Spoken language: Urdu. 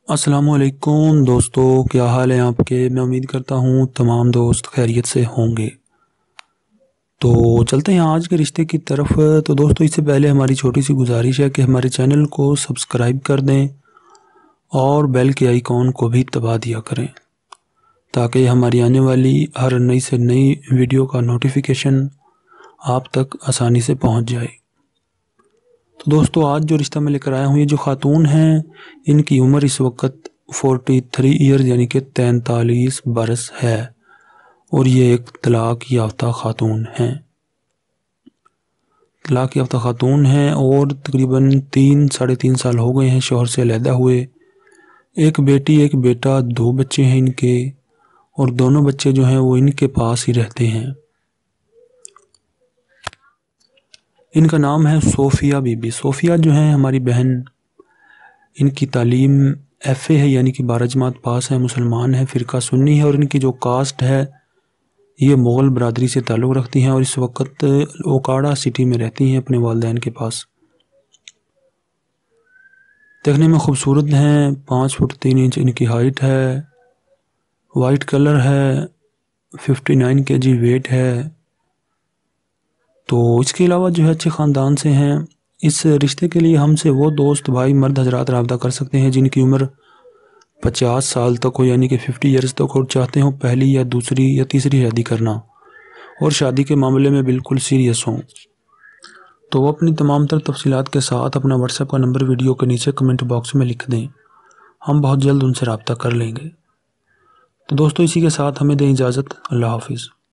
السلام علیکم دوستو، کیا حال ہے آپ کے؟ میں امید کرتا ہوں تمام دوست خیریت سے ہوں گے۔ تو چلتے ہیں آج کے رشتے کی طرف۔ تو دوستو، اس سے پہلے ہماری چھوٹی سی گزارش ہے کہ ہمارے چینل کو سبسکرائب کر دیں اور بیل کے آئیکن کو بھی دبا دیا کریں تاکہ ہماری آنے والی ہر نئی سے نئی ویڈیو کا نوٹیفیکیشن آپ تک آسانی سے پہنچ جائے۔ تو دوستو، آج جو رشتہ میں لے کر آیا ہوں، یہ جو خاتون ہیں ان کی عمر اس وقت 43 ایئر یعنی کہ 43 برس ہے، اور یہ ایک طلاق یافتہ خاتون ہیں۔ طلاق یافتہ خاتون ہیں اور تقریباً 3-3.5 سال ہو گئے ہیں شوہر سے علیحدہ ہوئے۔ ایک بیٹی ایک بیٹا، 2 بچے ہیں ان کے، اور دونوں بچے جو ہیں وہ ان کے پاس ہی رہتے ہیں۔ ان کا نام ہے صوفیہ بی بی۔ صوفیہ جو ہیں ہماری بہن، ان کی تعلیم FA ہے یعنی کہ 12 جماعت پاس ہے، مسلمان ہے، فرقہ سنی ہے، اور ان کی جو کاسٹ ہے یہ مغل برادری سے تعلق رکھتی ہیں، اور اس وقت اوکاڑا سٹی میں رہتی ہیں اپنے والدین کے پاس۔ دیکھنے میں خوبصورت ہیں، 5 فٹ 3 انچ ان کی ہائٹ ہے، وائٹ کلر ہے، 59 kg ویٹ ہے۔ تو اس کے علاوہ جو ہے اچھے خاندان سے ہیں۔ اس رشتے کے لیے ہم سے وہ دوست بھائی مرد حضرات رابطہ کر سکتے ہیں جن کی عمر 50 سال تک ہو یعنی کہ 50 ایئرز تک، اور چاہتے ہوں پہلی یا دوسری یا تیسری شادی کرنا اور شادی کے معاملے میں بالکل سیریس ہوں، تو وہ اپنی تمام تر تفصیلات کے ساتھ اپنا واٹس ایپ کا نمبر ویڈیو کے نیچے کمنٹ باکس میں لکھ دیں، ہم بہت جلد ان سے رابطہ کر لیں گے۔ تو دوستو، اسی کے ساتھ ہمیں دیں اجازت۔ اللہ حافظ۔